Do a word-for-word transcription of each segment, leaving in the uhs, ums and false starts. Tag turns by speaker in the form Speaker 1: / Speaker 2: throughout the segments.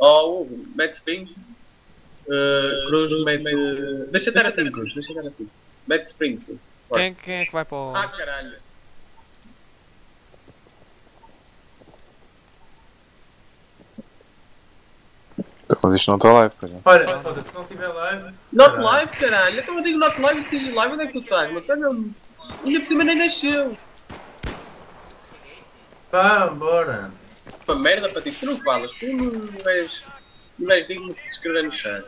Speaker 1: Oh, Hugo, mete sprint. Uh, Cruz, mete. Deixa estar assim, Cruz, deixa estar assim. Mete sprint.
Speaker 2: Quem, quem é que vai para o.
Speaker 1: Ah, caralho.
Speaker 3: Mas isto não está live, pois não.
Speaker 4: Olha, foda-se, se não tiver live.
Speaker 1: Not
Speaker 4: caralho.
Speaker 1: live, caralho. Então eu digo not live e diz live. Onde é que tu estás? Mas olha, ainda por cima nem nasceu.
Speaker 4: Pá, bora.
Speaker 1: Pá, merda para ti, tu não falas. Tu não és. Não és digno de se escrever no chat.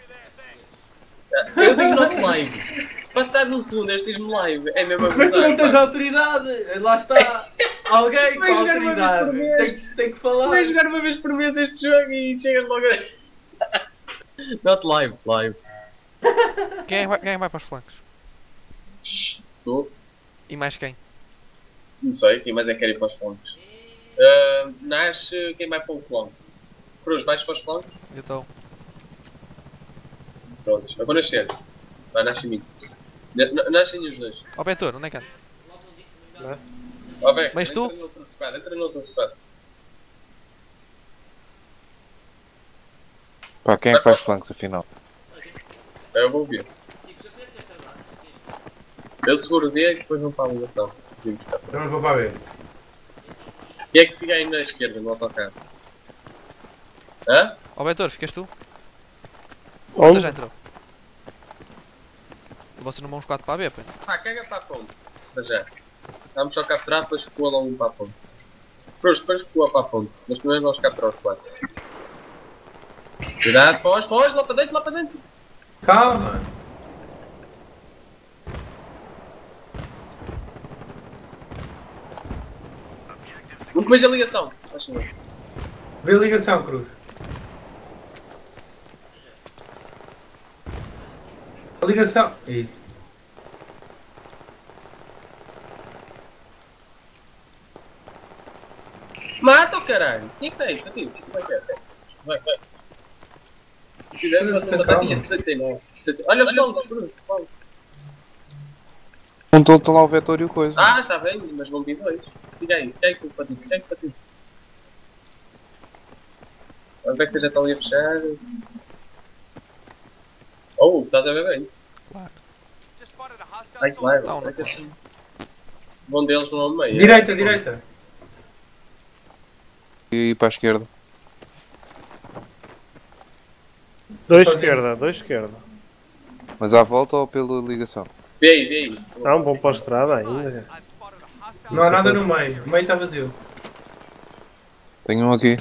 Speaker 1: Eu digo not live. Passado um segundo, este diz-me live. É mesmo a
Speaker 4: Mas tu não
Speaker 1: verdade,
Speaker 4: tens
Speaker 1: pá.
Speaker 4: autoridade. Lá está. Alguém com
Speaker 1: Vai jogar uma vez
Speaker 4: autoridade.
Speaker 1: por mês.
Speaker 4: Tem, que- tem que falar.
Speaker 1: Vai jogar uma vez por mês este jogo e chegas logo a... Not live, live.
Speaker 2: Quem é, que vai- quem é que vai para os flancos?
Speaker 1: Estou.
Speaker 2: E mais quem?
Speaker 1: Não sei, quem mais é que quer ir para os flancos? Uh, nasce quem vai para o flanco? Cruz, vais para os flancos?
Speaker 2: Eu estou.
Speaker 1: Prontos, eu vou nascer. Vai, nasce em mim. Na- na- Nascem os dois.
Speaker 2: Ó Betor, onde é que anda?
Speaker 1: Ó, bem,
Speaker 2: Mas tu?
Speaker 1: entra no outro squad, entra no outro squad.
Speaker 3: Pá, quem é que faz flancos afinal?
Speaker 1: Eu vou ouvir. Eu seguro o D e depois vou para a ligação.
Speaker 4: Então não vou para ver.
Speaker 1: Quem é que fica aí na esquerda, no autocarro? Hã?
Speaker 2: Ó Betor, ficas tu?
Speaker 5: Onde?
Speaker 2: Então já entrou. Vocês não vão os quatro para a B, pô.
Speaker 1: Pá, caga para a ponte. Para já. Vamos só capturar, depois recua lá um para a ponte. Cruz, depois recua para a ponte. Mas primeiro vamos capturar os quatro. Cuidado, foge, foge, lá para dentro, lá para dentro.
Speaker 4: Calma.
Speaker 1: Nunca vejo a ligação. Faz favor.
Speaker 4: Vê a ligação, Cruz. A ligação. Isso.
Speaker 1: Mata o caralho. Quem é que tem? Cadê? Vai, vai, vai. Vai. Precisamos da segunda bateria sessenta e nove. Olha os longos, Bruno.
Speaker 3: Não estou lá o vetor e o coisa.
Speaker 1: Ah, está bem, mas vão vir dois. Fica aí, fica aí com o patinho, fica aí com o patinho. Vamos ver que já estão ali a fechar. Oh, estás a ver bem?
Speaker 2: Claro.
Speaker 1: Ai, claro.
Speaker 2: Tá, não
Speaker 1: É que assim, vão deles no meio.
Speaker 4: Direita, direita.
Speaker 3: E para a esquerda.
Speaker 5: Dois
Speaker 4: Sozinho.
Speaker 5: esquerda, dois esquerda.
Speaker 3: Mas à volta ou pela ligação?
Speaker 1: Vê aí, vê aí.
Speaker 5: Não, vão para a estrada ainda.
Speaker 4: Não há nada no meio. O meio está vazio.
Speaker 3: Tenho um aqui.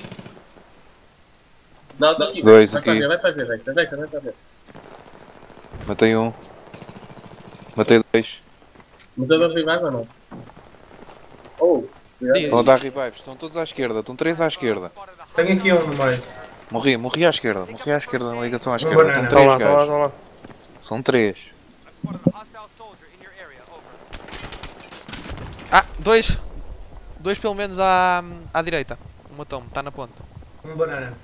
Speaker 1: Não, daqui.
Speaker 3: Dois
Speaker 1: vai
Speaker 3: aqui.
Speaker 1: Para ver, vai para ver, vai para ver, vai para ver.
Speaker 3: Matei um. Matei dois.
Speaker 1: Mas eu vou revivar ou não? Oh, cuidado.
Speaker 2: Diz.
Speaker 3: Estão a dar revives. Estão todos à esquerda. Estão três à esquerda.
Speaker 4: Tenho aqui um no meio.
Speaker 3: Morri, morri à esquerda. Morri à esquerda na ligação à
Speaker 4: Uma
Speaker 3: esquerda.
Speaker 4: banana.
Speaker 3: Estão
Speaker 5: Estão
Speaker 3: três
Speaker 5: lá, estão lá,
Speaker 3: gajos.
Speaker 5: estão lá.
Speaker 3: São três.
Speaker 2: Ah, dois! Dois pelo menos à, à direita. Um matou-me, está na ponte.
Speaker 4: Um banana.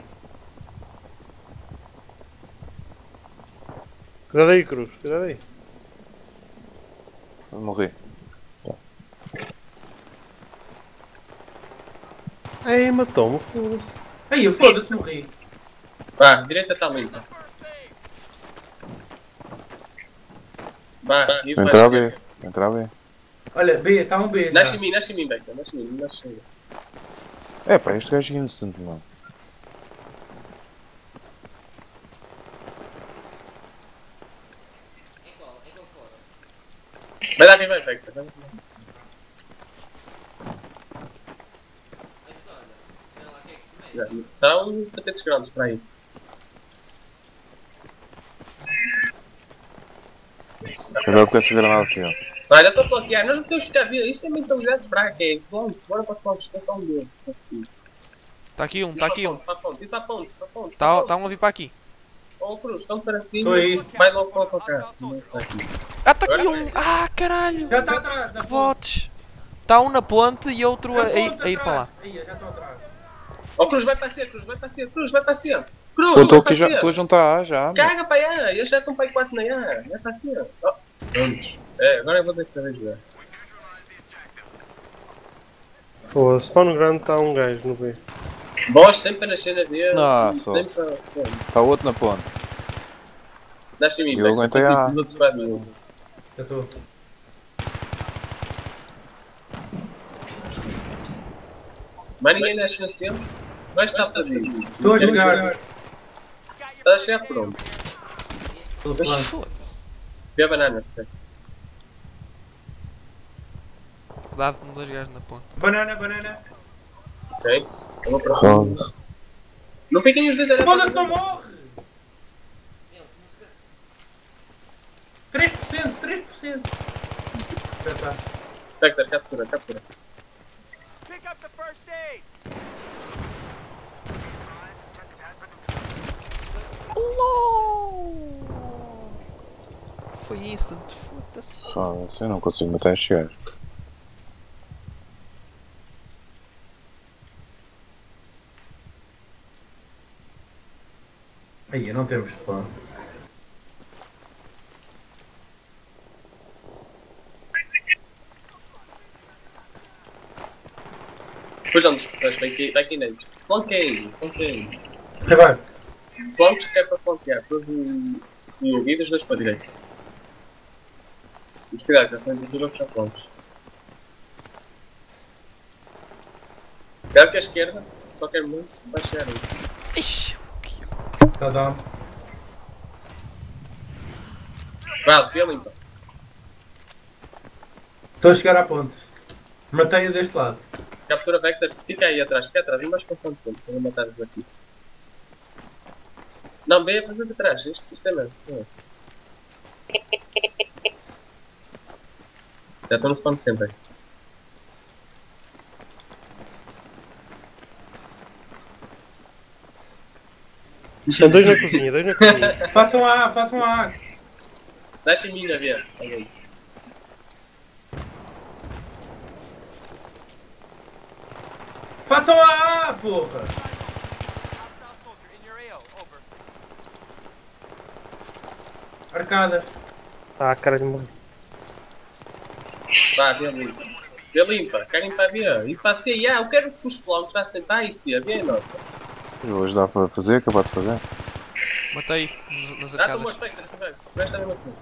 Speaker 5: Cuidado aí, Cruz, cuidado aí.
Speaker 3: Morri.
Speaker 5: Ei, matou-me, foda-se.
Speaker 4: Aí, eu foda-se, morri.
Speaker 1: Vá, direita está limpa. Vá, e vai.
Speaker 3: Entra a B. Entra a B.
Speaker 4: Olha, B, está um B.
Speaker 1: Nasce
Speaker 4: Já.
Speaker 1: em mim, nasce em mim, Beca, nasce em mim, nasce em mim.
Speaker 3: É pá, este gajo é instant, mano.
Speaker 1: Vai dar revive, Beca, vai dar revive. Está um trezentos graus para aí.
Speaker 3: Cuidado com essa granada aqui, ó.
Speaker 1: Olha, estou a bloquear, nós não podemos ficar a ver, isso é mentalidade fraca, é bom, bora para a ponte, esqueçam um dele.
Speaker 2: Está aqui um, está aqui um.
Speaker 1: Para a ponte, para a ponte, para a ponte.
Speaker 2: Está tá um a vir para aqui.
Speaker 1: Ó Cruz, estão para cima,
Speaker 4: Estou aí.
Speaker 1: vai logo para o autocarro.
Speaker 2: Ah, está aqui um! Ah, caralho!
Speaker 4: Já está atrás, da
Speaker 2: Que
Speaker 4: ponte.
Speaker 2: botes! Está um na ponte e outro a,
Speaker 4: Da
Speaker 2: a ir,
Speaker 4: ponte
Speaker 2: a ir para lá.
Speaker 4: atrás. Aí, já estou atrás.
Speaker 1: Ó Cruz, vai para a C, Cruz, vai para a C, Cruz, vai para a C. Cruz,
Speaker 3: Pô, estou
Speaker 1: vai
Speaker 3: aqui já.
Speaker 1: para a
Speaker 3: Estou a
Speaker 1: C.
Speaker 3: juntar A já, mano.
Speaker 1: Caga para A, eles já estão para aí quatro na A, vai para a C. Ó, pronto. É, agora eu vou ter que saber jogar.
Speaker 5: Foda-se, spawn grande está um gajo no B.
Speaker 1: Boss sempre a nascer na B.
Speaker 3: Nossa.
Speaker 1: Sempre a...
Speaker 3: Está outro na ponte.
Speaker 1: Dá-se a mim,
Speaker 3: Eu
Speaker 1: velho.
Speaker 3: aguentei a-
Speaker 1: Não te vai nenhum.
Speaker 4: Já estou.
Speaker 1: Mas ninguém nasce na cena. Vai estar perdido.
Speaker 4: Estou a chegar.
Speaker 1: Estás a chegar por onde?
Speaker 4: Estou a falar.
Speaker 2: Foda-se.
Speaker 1: Vê a banana.
Speaker 2: Cuidado com dois gajos na ponta.
Speaker 4: Banana, banana.
Speaker 1: Ok? Eu vou para cima.
Speaker 3: Foda-se.
Speaker 1: Não fiquem os dois a
Speaker 4: Foda-se, não morre! três por cento, três por cento. Já está.
Speaker 1: Spectre, captura, captura.
Speaker 6: Pick up the first aid.
Speaker 2: LOL! Foi instant, foda-se.
Speaker 3: Foda-se, eu não consigo matar este gajo.
Speaker 4: Aí, não temos spawn.
Speaker 1: Depois vamos, vai aqui, vai aqui neles. Flanqueio, flanqueio.
Speaker 4: Vai.
Speaker 1: Flancos que é para flanquear. Todos e e ouvidos, dois para a direita. Mas cuidado, que a frente dos outros já flancos. Cuidado que a esquerda, a qualquer momento, vai chegar aí.
Speaker 2: Ixi, o que
Speaker 4: Está down.
Speaker 1: Vale, vê limpa.
Speaker 4: Estou a chegar à ponte. Matei-o deste lado.
Speaker 1: Captura Vector, fica aí atrás, fica atrás, e mais com tanto tempo, para matar-vos aqui. Não, vem a fazer de trás, isto, isto é mesmo, isto é mesmo. Já estou no spawn de tempo aí.
Speaker 5: São dois na cozinha, dois na cozinha.
Speaker 4: Façam A, façam A.
Speaker 1: Deixa em mim na ver, olha aí.
Speaker 4: Façam A, porra.
Speaker 6: Hostile soldier in your A O. Over.
Speaker 4: Arcada.
Speaker 5: Ah, cara de morrer.
Speaker 1: Vá, vê limpa. Vê limpa, querem para ver. E para a C, ah, eu quero que os flancos já sentem. Ah, e C, vê a nossa.
Speaker 3: Hoje dá para fazer, acabar de fazer.
Speaker 2: Matei nas- nas
Speaker 1: Ah, tomou
Speaker 2: arcadas.
Speaker 1: Spectre também. O gajo está mesmo assim.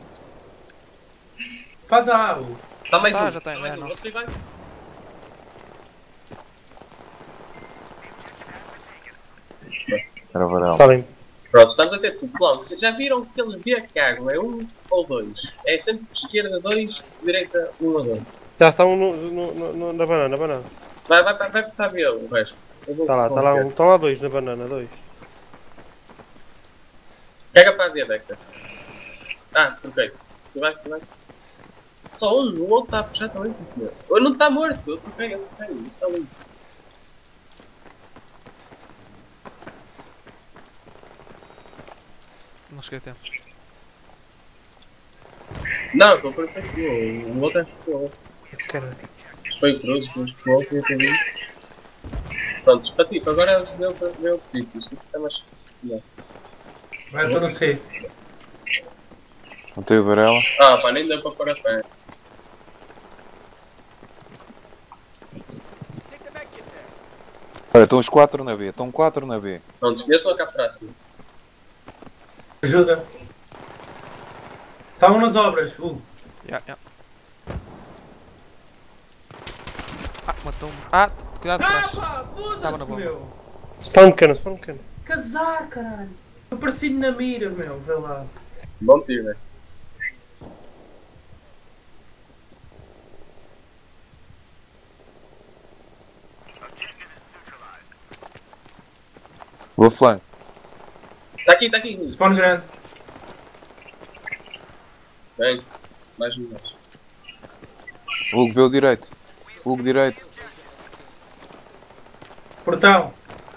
Speaker 4: Faz A, Hugo.
Speaker 1: Está mais
Speaker 2: Tá,
Speaker 1: um,
Speaker 2: já tem,
Speaker 1: está mais
Speaker 2: é,
Speaker 1: um.
Speaker 2: nossa.
Speaker 1: Outro e vai.
Speaker 3: Era varão.
Speaker 5: Está limpo.
Speaker 1: Pronto, estamos a ter tudo flancos. Já viram que eles B cagam? É um ou dois. É sempre esquerda dois, direita um ou dois.
Speaker 5: Já estão no, no, no, no- na banana, na banana.
Speaker 1: Vai, vai, vai, vai para a B o resto. Eu vou
Speaker 5: Está lá, está lá um. Estão lá dois na banana, dois.
Speaker 1: Caga para a B, Vector. Ah, troquei. Tu vai, tu vai. Só um, o outro está a puxar também. Ou não está morto, eu troquei, eu troquei. Isto está limpo.
Speaker 2: Não cheguei a tempo.
Speaker 1: Não, estou perfeito. O outro é que ficou.
Speaker 5: Caralho.
Speaker 1: Foi o Cruz, depois ficou outro e eu também. Pronto, para ti, agora deu para ver o sítio. Isto está mais. Nossa.
Speaker 4: Vai, estou no C.
Speaker 3: Não tem o Varela.
Speaker 1: Ah, pá, nem deu para pôr a pé.
Speaker 6: Take the med kit there.
Speaker 3: Olha, estão os quatro na B, estão quatro na B.
Speaker 1: Pronto, esqueçam cá para cima.
Speaker 4: Ajuda. Estavam nas obras, Hugo.
Speaker 2: Ya, ya. Ah, matou-me. Ah, cuidado
Speaker 4: Ah,
Speaker 2: atrás.
Speaker 4: pá,
Speaker 2: Tava na
Speaker 4: foda-se,
Speaker 2: bomba.
Speaker 4: meu.
Speaker 5: Spawn pequeno, spawn pequeno.
Speaker 4: Casar, caralho. Eu pareci na mira, meu. Vê lá.
Speaker 1: Bom tiro, né?
Speaker 3: Vou flanco.
Speaker 1: Está aqui, está aqui.
Speaker 4: Spawn grande.
Speaker 1: Vem, mais um mais.
Speaker 3: Hugo, vê o direito. Hugo, direito.
Speaker 4: Portão.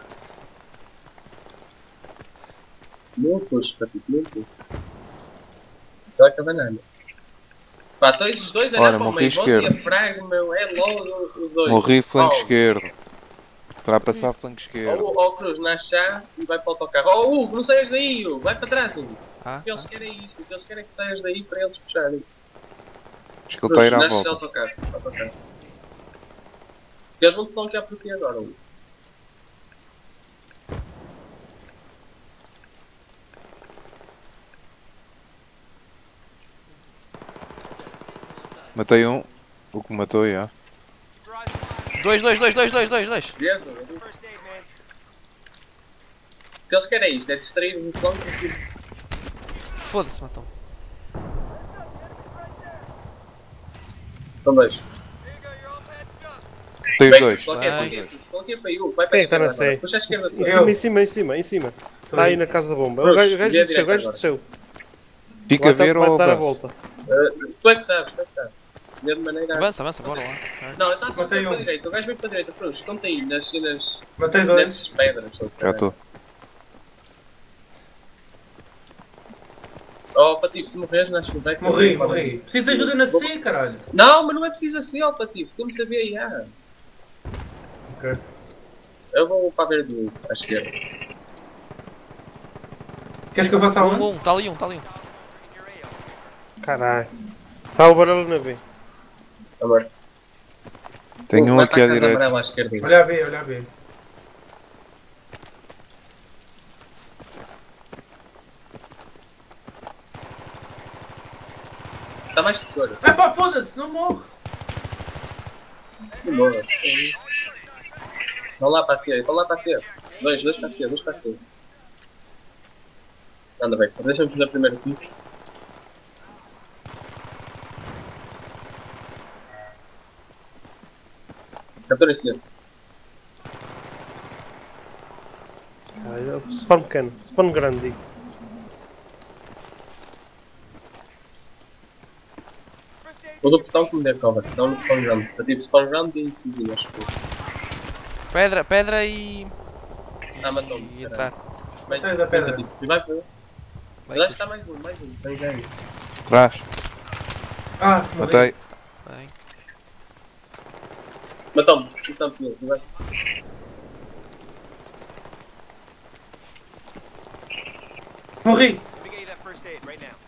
Speaker 1: Não puxo, para ti, não puxo. Está com a banana. Pá, então esses dois
Speaker 3: Ora,
Speaker 1: eram para o
Speaker 3: morri
Speaker 1: meio. Bom
Speaker 3: esquerdo.
Speaker 1: diafragma, meu. É logo os dois.
Speaker 3: Morri flanco
Speaker 1: Oh,
Speaker 3: esquerdo. Para passar flanco esquerdo.
Speaker 1: Ó oh, Cruz, na chá e vai para o autocarro. Oh Hugo, não saias daí, Hugo. Vai para trás, Hugo.
Speaker 2: Ah,
Speaker 1: O que eles
Speaker 2: ah.
Speaker 1: querem é isto. O que eles querem é que saias daí para eles puxarem.
Speaker 3: Acho que ele está a ir à
Speaker 1: Nasce de
Speaker 3: volta.
Speaker 1: autocarro. autocarro. Eles vão te flanquear por aqui agora, Hugo.
Speaker 3: Matei um. O que me matou, já.
Speaker 2: Dois, dois, dois, dois, dois, dois, dois.
Speaker 1: Jesus,
Speaker 6: First aid, man.
Speaker 1: o que eles querem é isto, é distrair o flanco assim.
Speaker 2: Foda-se, matou.
Speaker 1: São dois.
Speaker 3: Tem os
Speaker 1: Bem,
Speaker 3: dois.
Speaker 1: Bloqueia,
Speaker 2: Vai.
Speaker 1: bloqueia, bloqueia para I U, vai para
Speaker 5: Quem
Speaker 1: a
Speaker 5: é que está na
Speaker 1: esquerda agora.
Speaker 5: C?
Speaker 1: Puxa a esquerda
Speaker 5: Em
Speaker 1: toda.
Speaker 5: cima, em cima, em cima, em cima. Está aí na casa da bomba. O
Speaker 1: Cruz,
Speaker 5: gajo o gajo
Speaker 1: vê a
Speaker 5: desceu, o gajo
Speaker 1: direita
Speaker 5: desceu.
Speaker 3: Fica a
Speaker 5: Vai
Speaker 3: ver
Speaker 5: vai
Speaker 3: ou
Speaker 5: dar a
Speaker 3: avanço?
Speaker 5: volta.
Speaker 1: Uh, tu é que sabes, tu é que sabes. Vê de maneira.
Speaker 2: Avança, avança, bora lá.
Speaker 1: Não, eu estava a
Speaker 4: Matei
Speaker 1: para
Speaker 4: um.
Speaker 1: a direita, o gajo veio para a direita, Cruz, estão-te aí nas cenas.
Speaker 4: Matei dois.
Speaker 1: Nessas pedras.
Speaker 3: Já estou.
Speaker 1: Oh, Patife, se morreres, não acho que vai.
Speaker 4: Morri, morri. Preciso de ajuda na C, caralho.
Speaker 1: Não, mas não é preciso assim, ó Patife, temos a ver já.
Speaker 4: Ok.
Speaker 1: Eu vou para a ver do à esquerda.
Speaker 4: Queres que eu faça
Speaker 2: Um,
Speaker 4: um?
Speaker 2: um, tá ali um, tá ali um.
Speaker 5: Caralho. Está o barulho na B.
Speaker 1: Amor.
Speaker 3: Tenho um
Speaker 1: Vai
Speaker 3: aqui
Speaker 1: para a
Speaker 3: à
Speaker 1: casa
Speaker 3: direita.
Speaker 1: amarela à esquerda.
Speaker 4: Olha a B, olha a B.
Speaker 1: Está mais tesoura.
Speaker 4: Epá, foda-se, não morre.
Speaker 1: Não morre. Vão lá para a C, vão lá para a C. Dois, dois para a C, dois para a C. Anda bem, deixa-me fazer primeiro aqui. Captura C.
Speaker 5: Caralho, spawn pequeno, spawn grande, digo.
Speaker 6: First aid.
Speaker 1: Vou do portão que me dê cover, não no spawn ground. Eu tive spawn ground e cozinha, acho que.
Speaker 2: Pedra, pedra e.
Speaker 1: Ah, matou-me.
Speaker 2: E entrar.
Speaker 1: Mais
Speaker 4: Sai da pedra.
Speaker 1: E vai para.
Speaker 2: Vai,
Speaker 1: Mas acho que
Speaker 2: puxa.
Speaker 1: está mais um, mais um. Tem ganho.
Speaker 3: Trás.
Speaker 4: Ah, morri.
Speaker 3: Matei.
Speaker 2: Bem.
Speaker 1: Matou-me. Isso é um pneu. Vai.
Speaker 4: Morri.
Speaker 6: Let me get you that first aid right now.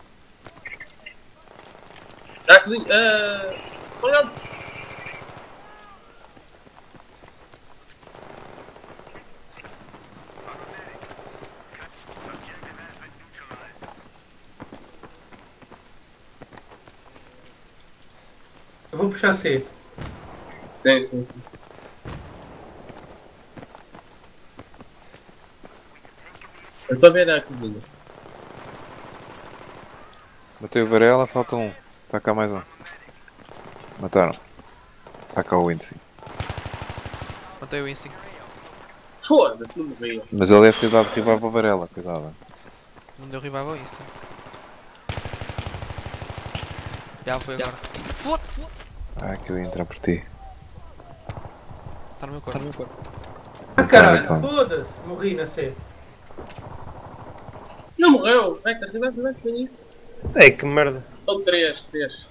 Speaker 1: Ah, cozinha. Ah. Spawn ground.
Speaker 4: Eu vou puxar C.
Speaker 1: Sim, sim. Eu estou a ver a cozinha.
Speaker 3: Matei o Varela, falta um. Está cá mais um. Mataram. Está cá o índice.
Speaker 2: Matei o Instinct.
Speaker 1: Foda-se, não morria.
Speaker 3: Mas ele deve ter dado rival para o Varela, cuidado.
Speaker 2: Não deu revival ao Instinct. Já foi agora. Foda-se!
Speaker 3: Ah, que eu ia entrar por ti.
Speaker 2: Tá no meu corpo. Tá no meu corpo.
Speaker 4: Ah, caralho,
Speaker 3: Então,
Speaker 4: foda-se. Morri na C.
Speaker 1: Não morreu! Vai, vai, vai, vai, vai.
Speaker 5: Ei, que merda.
Speaker 1: Estão três, três.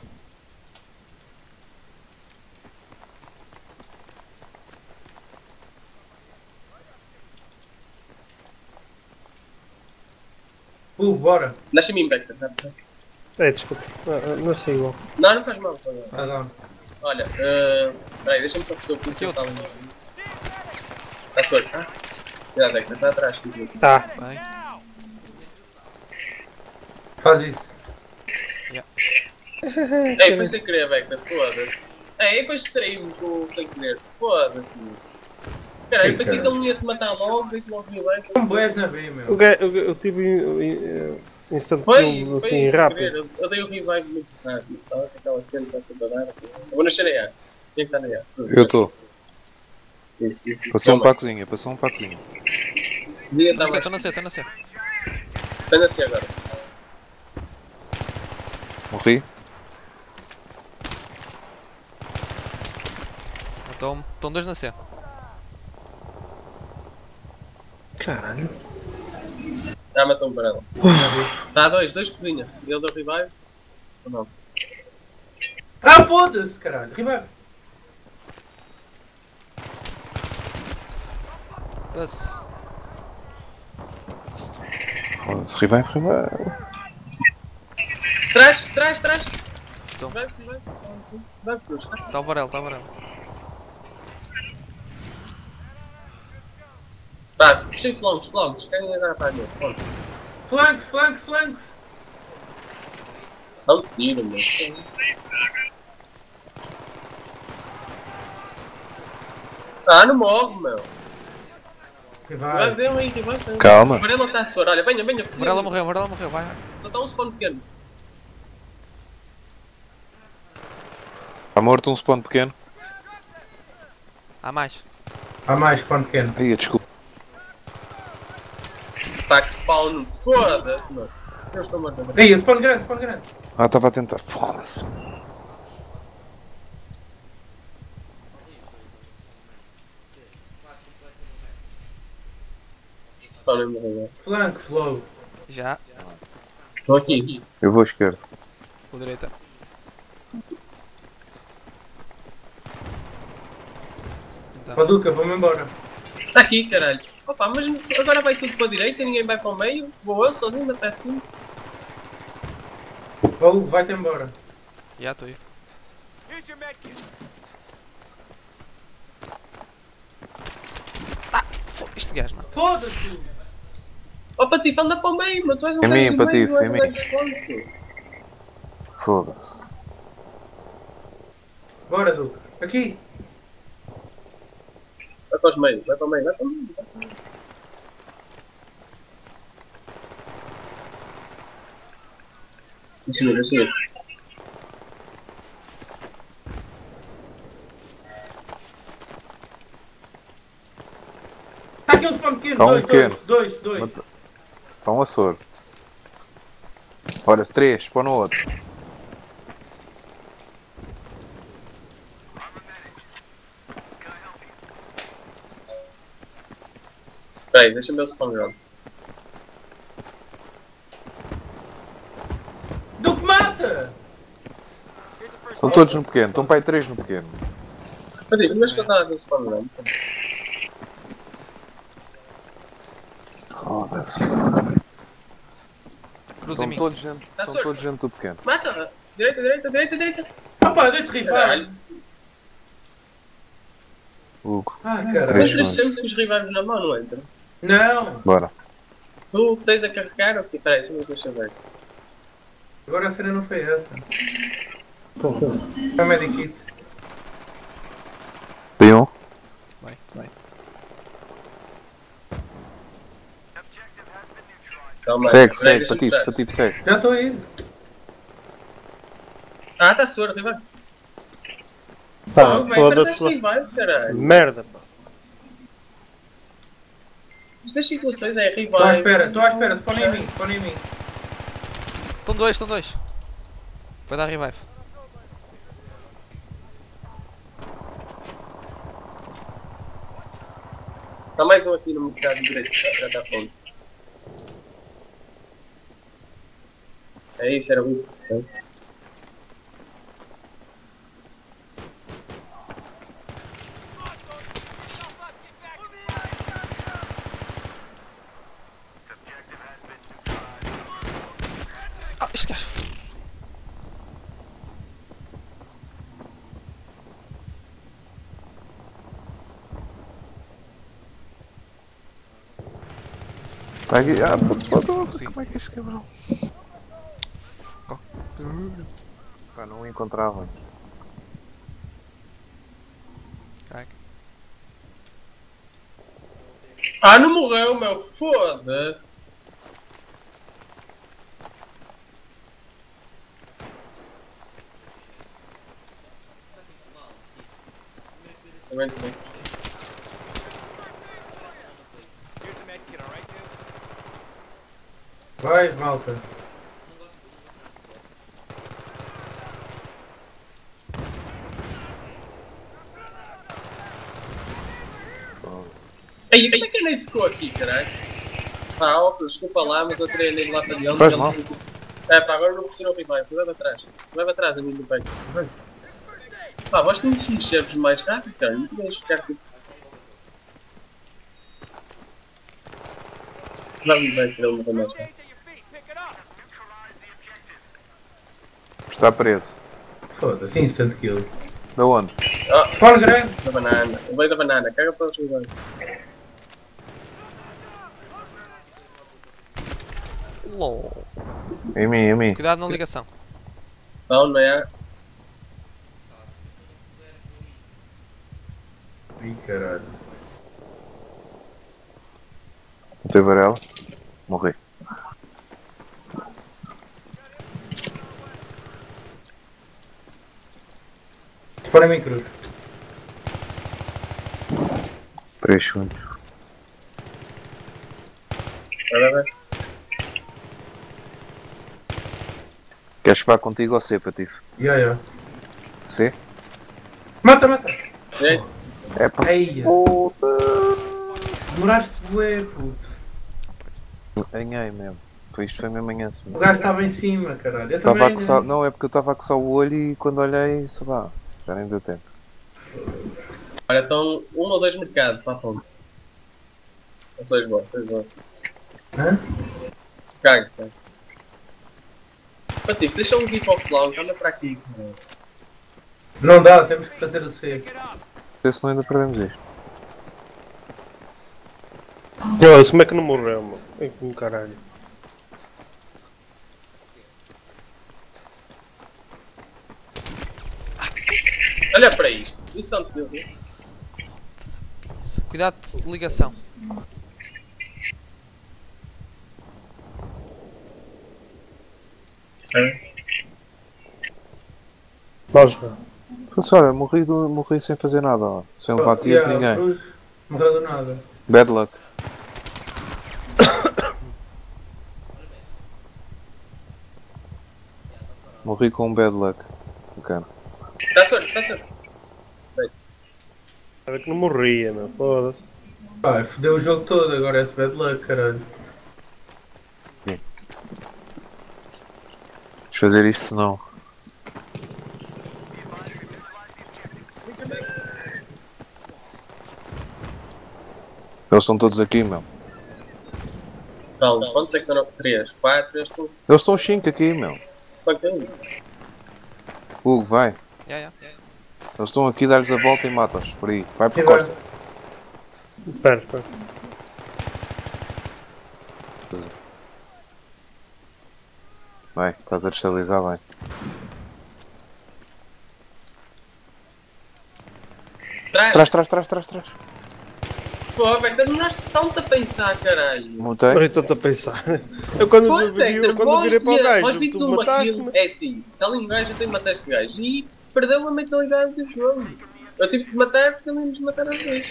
Speaker 4: Uh, bora.
Speaker 1: Deixa-me em back, tá?
Speaker 5: Ei, desculpa. Não, não, não sei igual.
Speaker 1: Não, não faz mal. Faz mal.
Speaker 4: Tá down.
Speaker 1: Olha, uh, peraí, deixa-me só fazer o
Speaker 2: Aqui outro.
Speaker 1: Está solto, tá? Cuidado, Vector, está atrás. Tipo.
Speaker 5: Tá.
Speaker 2: Bem.
Speaker 4: Faz isso.
Speaker 1: Ei, foi sem querer, Vector, foda-se. Ei, depois distraí-me com sem querer. Foda-se, meu. Cara, eu
Speaker 4: Sim,
Speaker 1: pensei
Speaker 4: cara.
Speaker 1: que ele ia te matar logo, veio-te logo vir bem.
Speaker 4: Com boés na B,
Speaker 5: O
Speaker 4: meu.
Speaker 5: gajo, eu, eu tive eh, instant
Speaker 1: Foi,
Speaker 5: kill
Speaker 1: foi
Speaker 5: assim
Speaker 1: sem
Speaker 5: rápido.
Speaker 1: querer. Eu, eu dei o revive muito rápido. Estava com aquela cena que está tudo a dar. Eu vou nascer na A. Quem está na A?
Speaker 3: Eu estou.
Speaker 1: Isso, isso.
Speaker 3: Passou um para a cozinha, passou um para a cozinha.
Speaker 1: Dia
Speaker 2: Tô
Speaker 1: está
Speaker 2: na C, tô
Speaker 1: mais.
Speaker 2: na C, tô na C.
Speaker 1: Está na C agora.
Speaker 3: Morri.
Speaker 2: Matou-me. Estão dois na C.
Speaker 5: Caralho.
Speaker 1: Ah, matou-me para ela. Está a dois, dois cozinha. Ele deu revive. Ou não?
Speaker 4: Ah, foda-se, caralho. Revive.
Speaker 2: Foda-se.
Speaker 3: Foda-se, revive, revive.
Speaker 1: Trás, trás, trás.
Speaker 2: Então.
Speaker 1: Vai, vai. Vai, Cruz.
Speaker 2: Tá o Varela, tá o Varela.
Speaker 1: Vá, puxei flancos, flancos. Querem agora para a minha. Flancos.
Speaker 4: Flancos, flancos, flancos.
Speaker 1: Não tiro, meu. Ah, não morre, meu.
Speaker 4: Que
Speaker 1: Vai,
Speaker 4: vai.
Speaker 1: dê um aí, vai. vai.
Speaker 3: Calma.
Speaker 1: O Varela está a suar. Olha, venha, venha.
Speaker 2: Varela morreu, Varela morreu, vai. vai.
Speaker 1: Só está um spawn pequeno.
Speaker 3: Está morto um spawn pequeno.
Speaker 2: Há mais.
Speaker 4: Há mais, spawn pequeno.
Speaker 3: Ai, desculpa.
Speaker 1: Tá que spawn. Foda-se, meu. Eu estou morto.
Speaker 4: Aí, spawn grande, spawn grande.
Speaker 3: Ah, estava a tentar. Foda-se.
Speaker 1: Spawn em morrer.
Speaker 4: Flancos, logo.
Speaker 2: Já.
Speaker 1: Estou aqui.
Speaker 3: Eu vou à esquerda.
Speaker 2: O direita. Então,
Speaker 4: Paduca, vou-me embora.
Speaker 1: Está aqui, caralho. Opa, mas agora vai tudo para a direita, ninguém vai para o meio. Vou eu sozinho até assim.
Speaker 4: Vou, vai-te embora.
Speaker 2: já estou aí.
Speaker 6: Here's your medkit.
Speaker 2: Fo- Este gajo, mano.
Speaker 4: Foda-se!
Speaker 1: Ó, Patife, anda para o meio, mas tu és um
Speaker 3: É
Speaker 1: gajo
Speaker 3: mim,
Speaker 1: do
Speaker 3: Patife,
Speaker 1: meio, não és
Speaker 3: é
Speaker 1: um
Speaker 3: mim.
Speaker 1: gajo de fronte.
Speaker 3: Foda-se.
Speaker 4: Bora, Duque. Aqui.
Speaker 1: Vai para os meios, vai para o meio, vai para o meio. Vai para o meio. Deixa eu ver, deixa eu ver.
Speaker 4: Está aqui um spawn pequeno.
Speaker 3: Tá um
Speaker 4: dois,
Speaker 3: pequeno.
Speaker 4: dois, dois, dois.
Speaker 3: Está um açor. Olha, três, spawn no outro.
Speaker 1: Espera aí, deixa-me ver o spawn ground.
Speaker 4: Duque, mata!
Speaker 6: Here's the first
Speaker 3: Estão
Speaker 6: aid.
Speaker 3: todos no pequeno. Estão para aí três no pequeno.
Speaker 1: Patife, mas que eu estava a ver o spawn ground.
Speaker 3: Foda-se.
Speaker 2: Cruza em
Speaker 3: Estão
Speaker 2: mim.
Speaker 3: todos dentro,
Speaker 1: Tá
Speaker 3: estão
Speaker 1: certo.
Speaker 3: todos dentro do pequeno.
Speaker 1: Mata! Direita, direita, direita, direita!
Speaker 4: Opa, dei-te rival.
Speaker 1: Caralho!
Speaker 3: Hugo,
Speaker 4: Ah,
Speaker 1: Tu
Speaker 4: caralho.
Speaker 3: Três
Speaker 1: entras
Speaker 3: segundos.
Speaker 1: sempre com os rivais na mão, não entra?
Speaker 4: Não.
Speaker 3: bora.
Speaker 1: Tu tens a carregar ou quê? Espera aí, deixa-me ver, deixa eu ver.
Speaker 4: Agora a cena não foi essa.
Speaker 5: Confesso.
Speaker 4: Foi a medikit.
Speaker 3: Tem um.
Speaker 2: Vai, vai.
Speaker 1: Calma aí,
Speaker 3: Segue,
Speaker 1: espera aí,
Speaker 3: segue.
Speaker 1: deixa-me
Speaker 3: Patife,
Speaker 1: puxar.
Speaker 3: Patife, segue.
Speaker 4: Já estou a ir.
Speaker 1: Ah, está surdo, rival.
Speaker 5: Pá,
Speaker 1: Não, vai perder os
Speaker 5: foda-se.
Speaker 1: rivais, caralho.
Speaker 5: Merda, pá.
Speaker 1: Isto das situações é rivais.
Speaker 4: Estou à espera, estou à espera. Spawn em mim, spawn em mim.
Speaker 2: Estão dois, estão dois. Vai dar revive.
Speaker 1: Está mais um aqui no mercado direito, já está pronto. É isso, era isso.
Speaker 2: Ah, este gajo.
Speaker 3: Está aqui. Ah, putz, botou.
Speaker 2: Consegui.
Speaker 3: Como é que este cabrão? Pá, não o encontrava.
Speaker 2: Caraca.
Speaker 1: Ah, não morreu, meu. Foda-se. Também, também.
Speaker 6: Here's the medkit, alright, dude?
Speaker 4: Vai, malta.
Speaker 1: Aí, como é que a Nate ficou aqui, caralho? Pá, ó, desculpa lá, mas eu tirei a Nate lá para dentro.
Speaker 3: Faz
Speaker 1: ele-
Speaker 3: mal.
Speaker 1: É, pá, agora não preciso ouvir mais. Vai para trás. Vai para trás, a mim do peito. Vai. Pá, basta nos mexermos mais rápido, cara. Não podemos ficar aqui. Vamos ver se ele morreu mais rápido.
Speaker 6: Aids at your feet, pick it up.
Speaker 3: Está preso.
Speaker 4: Foda-se, instant kill.
Speaker 3: Da onde?
Speaker 4: Spawn grande.
Speaker 1: Da banana. O veio da banana. Caga para os rivais.
Speaker 2: LOL.
Speaker 3: Em mim, em mim.
Speaker 2: Cuidado na ligação.
Speaker 1: Não, não é?
Speaker 4: Ih, caralho.
Speaker 3: Matei Varela. Morri.
Speaker 4: Dispara em mim, cruz.
Speaker 3: três segundos.
Speaker 1: Olha bem.
Speaker 3: Queres que vá contigo ou C, Patife?
Speaker 4: Ya, ya.
Speaker 3: C?
Speaker 4: Mata, mata!
Speaker 1: Ei,
Speaker 3: É pá.
Speaker 4: Eia!
Speaker 3: Puta!
Speaker 4: Demoraste bué, puto.
Speaker 3: Ganhei mesmo. Foi isto, foi mesmo amanhã.
Speaker 4: O gajo estava em cima, caralho. Eu
Speaker 3: Estava a
Speaker 4: também.
Speaker 3: coçar, não, é porque eu estava a coçar o olho e quando olhei, sei lá, já nem deu tempo.
Speaker 1: olha, estão um ou dois mercados para a ponte. Não sois bom, sois bom.
Speaker 4: Hã?
Speaker 1: Cago, cago. Patife, deixa-me vir para o clown, que anda para aqui.
Speaker 4: Não dá, temos que fazer o C.
Speaker 6: Pick it up.
Speaker 3: Se senão ainda perdemos isto.
Speaker 7: Foda-se, como é que não morreu, mano? Ai, com caralho.
Speaker 1: Olha para isto. Isso tanto deu, viu?
Speaker 2: Cuidado de ligação.
Speaker 7: Nós.
Speaker 3: Mas olha, morri, do, morri sem fazer nada, ó. Sem levar tiro de
Speaker 4: Ya,
Speaker 3: ninguém.
Speaker 4: Cruz morreu do nada.
Speaker 3: Bad luck. Morri com um bad luck. Bacana.
Speaker 1: Está sorte, está sorte.
Speaker 7: Era que não morria, meu. Foda-se.
Speaker 4: Pá, fodeu o jogo todo, agora é esse bad luck, caralho.
Speaker 3: Vamos fazer isto senão. Eles estão todos aqui, meu.
Speaker 1: Calma, quantos é que estão? três, quatro, este um.
Speaker 3: Eles estão cinco aqui, meu.
Speaker 1: Quanto é um?
Speaker 3: Hugo, vai.
Speaker 2: Ya, ya.
Speaker 3: Eles estão aqui, dá-lhes a volta e mata-os. Por aí. Vai por
Speaker 4: E agora?
Speaker 3: costa.
Speaker 7: Espera, espera.
Speaker 3: Vai, estás a destabilizar bem.
Speaker 1: Trás!
Speaker 3: Trás, trás, trás, trás, trás.
Speaker 1: Pô, Vector, demoraste tanto a pensar, caralho.
Speaker 3: Montei.
Speaker 7: Agora estou-te a pensar. Eu quando,
Speaker 1: Foi,
Speaker 7: vi,
Speaker 1: Vector,
Speaker 7: eu, quando virei para o
Speaker 1: vós
Speaker 7: gajo,
Speaker 1: vides
Speaker 7: tu
Speaker 1: uma
Speaker 7: mataste-me.
Speaker 1: kill, é assim, está ali um gajo, eu tenho que matar este gajo. E perdeu a mentalidade do jogo. Eu tive que matar porque também nos mataram às vezes.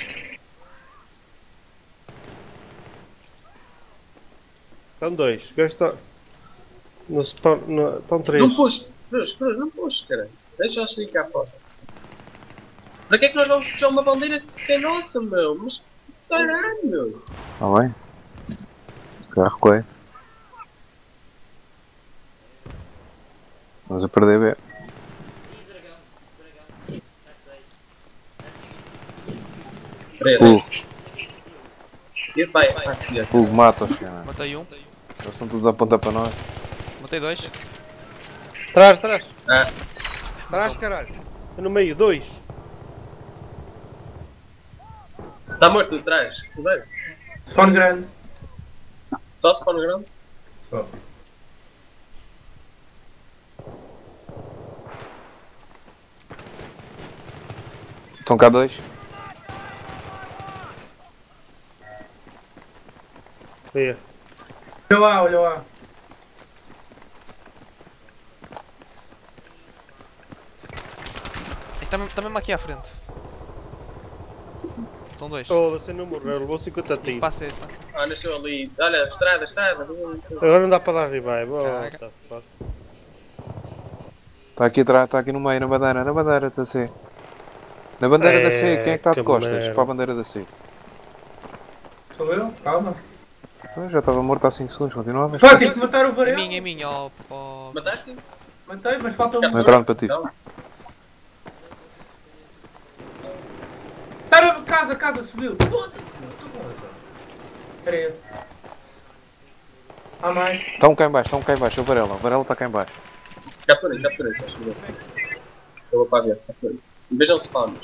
Speaker 7: Estão dois. O gajo está. No spawn. No, estão três.
Speaker 1: Não puxes, Cruz, Cruz, não puxes, caralho. Deixa-os sair cá fora. Para que é que nós vamos puxar uma bandeira que é nossa, meu? Mas caralho, meu.
Speaker 3: Está bem? Já recuei. Vamos a perder B.
Speaker 1: Três.
Speaker 3: Hugo,
Speaker 1: E vai, vai, assim, ó.
Speaker 3: Hugo, mata-os, cara.
Speaker 2: Matei um.
Speaker 3: Eles estão todos a apontar para nós.
Speaker 2: Matei dois.
Speaker 7: Trás, trás.
Speaker 1: Ah,
Speaker 7: Trás, caralho. No meio, dois.
Speaker 1: está morto de trás. Tudo bem?
Speaker 4: Spawn grande.
Speaker 1: Só spawn grande?
Speaker 4: Só.
Speaker 3: Estão cá dois.
Speaker 7: Aí.
Speaker 4: Olha lá, olha lá.
Speaker 2: Está tá mesmo aqui à frente. Estão dois.
Speaker 7: Foda-se, não morreu. Levou cinquenta tiros.
Speaker 2: Passa, passa.
Speaker 1: Ah, nasceu ali. Olha, estrada, estrada.
Speaker 7: Agora não dá para dar revive. Oh,
Speaker 2: Caga.
Speaker 7: tá fuck.
Speaker 3: Está aqui atrás, está aqui no meio, na bandeira, na bandeira da C. Na bandeira da C, quem é que está de
Speaker 7: que
Speaker 3: costas?
Speaker 7: merda.
Speaker 3: Para a bandeira da C.
Speaker 4: Sou eu? Calma.
Speaker 3: Então, já estava morto há cinco segundos, continuava.
Speaker 4: Pá, tive de matar o
Speaker 2: É
Speaker 4: Varela.
Speaker 2: minha, é minha. Ó, ó.
Speaker 1: Mataste?
Speaker 4: Matei, mas falta
Speaker 3: Vou
Speaker 4: um.
Speaker 3: entrar no patife.
Speaker 1: Não.
Speaker 4: Tá na casa, casa, subiu. Foda-se, meu. Estou com razão. Era esse. Há mais.
Speaker 3: Estão cá em baixo, estão cá em baixo. O Varela, o Varela está cá em baixo.
Speaker 1: Capturei, capturei, só chegou. Eu vou para ver, capturei. E vejam se spawns.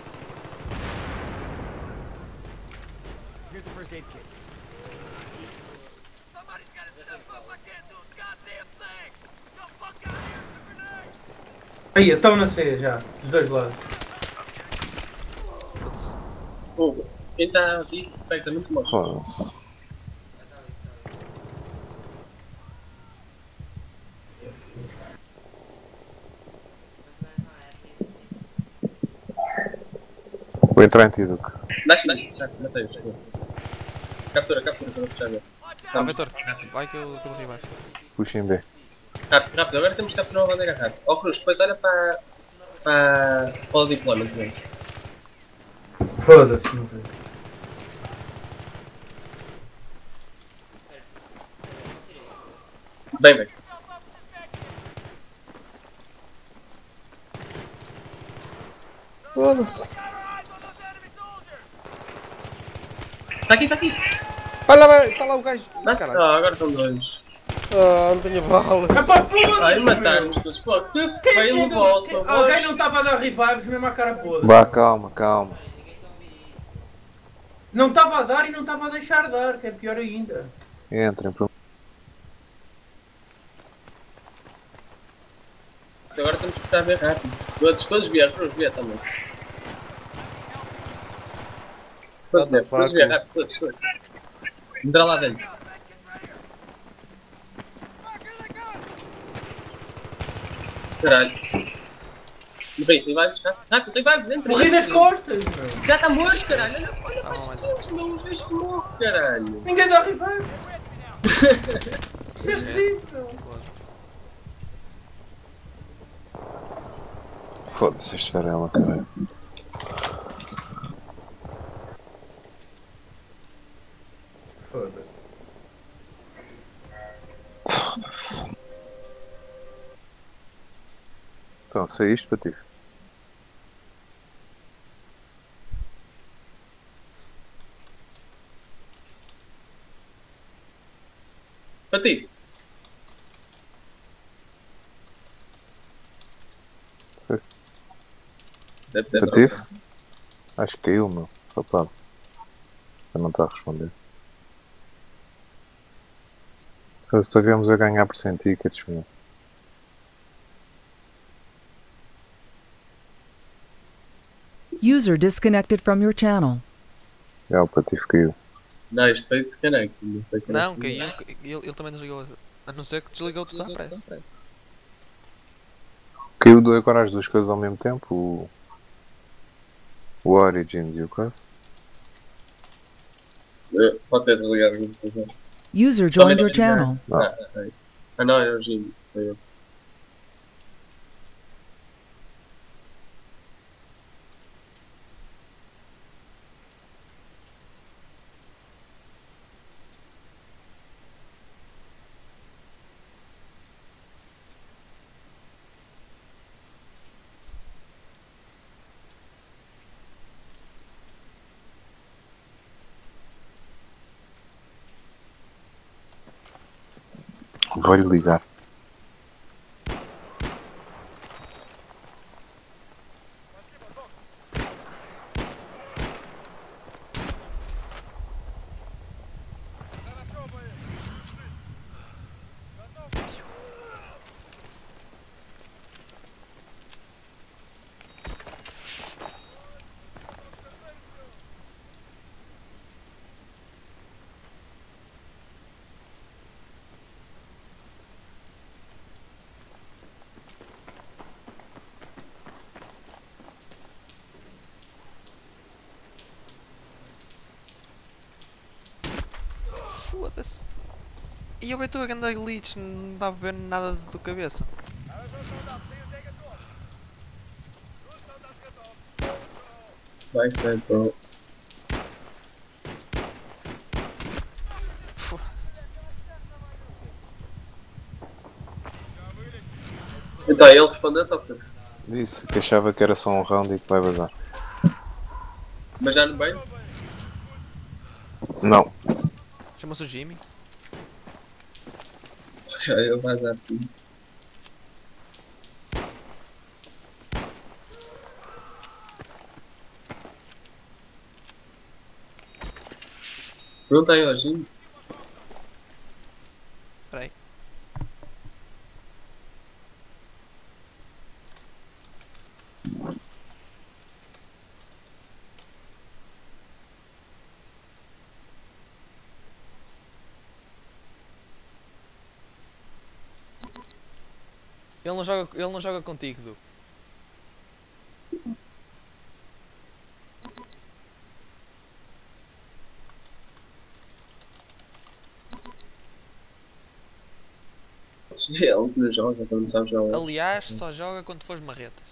Speaker 6: Here's the first aid kit.
Speaker 4: Aí, estão na C já. Dos dois lados.
Speaker 2: Foda-se.
Speaker 1: Fogo. Quem está aqui pega muito mal.
Speaker 3: Foda-se. Vou entrar em ti, Duque.
Speaker 1: Nasce, nasce. Já, matei-os. Captura, captura, para não puxar ver.
Speaker 2: Ah, Vitor, vai que eu estou mais.
Speaker 3: Puxa em B.
Speaker 1: Rápido, rápido. Agora temos que capturar uma bandeira rápido. Ó Cruz, depois olha para... Para... Para o deployment mesmo.
Speaker 4: Foda-se, não vejo.
Speaker 1: Bem, bem.
Speaker 7: Foda-se.
Speaker 1: Está aqui, está aqui.
Speaker 7: Olha lá, está lá o gajo.
Speaker 1: Nasce.
Speaker 7: Caralho.
Speaker 1: Ah, agora estão dois.
Speaker 7: Ah, não tenho balas.
Speaker 4: É para foda-se!
Speaker 1: Ai,
Speaker 4: meu.
Speaker 1: mataram-nos todos. Pô, que
Speaker 4: Quem
Speaker 1: feio no
Speaker 4: mandou-
Speaker 1: bolso,
Speaker 4: quem-
Speaker 1: por
Speaker 4: Alguém
Speaker 1: favor.
Speaker 4: não estava a dar revives mesmo à cara podre.
Speaker 3: Vá, calma, calma.
Speaker 4: Não estava a dar e não estava a deixar dar, que é pior ainda.
Speaker 3: Entrem, por...
Speaker 1: Agora temos que estar bem rápido. Todos, todos via, Cruz via também. Todos via, todos via, rápido, todos, todos. Entra lá dentro. Caralho. Bem, revivos, rápido, rápido, revivos, entra.
Speaker 4: Morri das
Speaker 1: entra.
Speaker 4: costas, meu.
Speaker 1: Já está morto, caralho. Olha, olha para
Speaker 2: Ah,
Speaker 1: as
Speaker 2: mas-
Speaker 1: skills, meu, os dois que morrem, caralho.
Speaker 4: Ninguém dá revives. Isto é ridículo.
Speaker 3: Foda-se, este Varela, caralho.
Speaker 4: Foda-se.
Speaker 3: Foda-se. Então, saíste, Patife?
Speaker 1: Para ti.
Speaker 3: Não sei se...
Speaker 1: Deve ter
Speaker 3: Patife?
Speaker 1: droga.
Speaker 3: Acho que caiu, meu. Só para. Eu não está a responder. Se estivemos a ganhar por cem tickets, meu.
Speaker 8: User disconnected from your channel.
Speaker 3: Já o Patife caiu.
Speaker 1: Não, isto foi desconecto. Não, foi
Speaker 2: Não,
Speaker 1: conecto.
Speaker 2: caiu. Ele, ele também desligou. A não ser que desligou tudo à pressa.
Speaker 3: Caiu do- agora as duas coisas ao mesmo tempo? O, o Origins e o coisa?
Speaker 1: Eh, Pode ter desligado alguma coisa.
Speaker 8: User joined your channel.
Speaker 3: Não.
Speaker 1: Ah, ah, ah. Ah, não, é o Jimmy. Foi eu.
Speaker 3: Vou-lhe ligar.
Speaker 2: Foda-se. E eu estou a grande glitch, não dá para ver nada do cabeça.
Speaker 1: Vai ser, bro.
Speaker 2: Foda-se.
Speaker 1: Então, ele respondeu, toca.
Speaker 3: Disse que achava que era só um round e que vai vazar.
Speaker 1: Mas já no bem?
Speaker 3: Não.
Speaker 2: Chama-se o Jimmy.
Speaker 1: Já ele vaza assim. Pergunta aí ao Jimmy.
Speaker 2: Espera aí. Ele não joga, ele não joga contigo, Du.
Speaker 1: Ele que não joga, quando não sabe jogar.
Speaker 2: Aliás, só joga quando fores marretas.